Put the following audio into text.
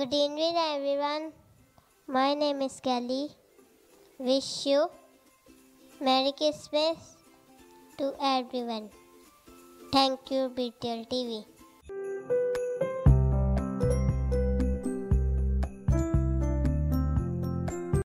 Good evening, everyone. My name is Kelly. Wish you Merry Christmas to everyone. Thank you, BTL TV.